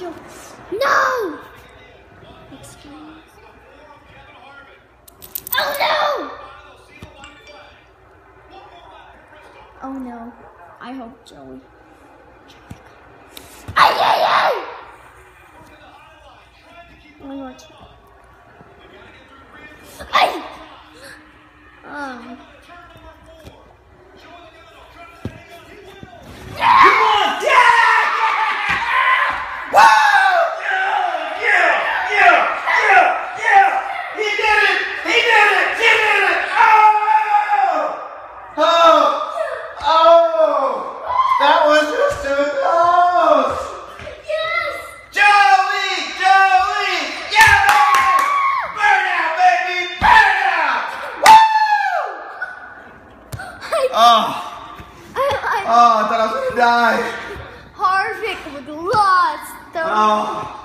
Joe. No! Excuse. Oh no! Oh no. I hope Joey. Ay, ay, ay! One more time. Ay! That was just too close! Yes! Joey! Joey! Yeah, baby! Burn out, baby! Burn out! Woo! I thought I was gonna die. Harvick with lost. Oh.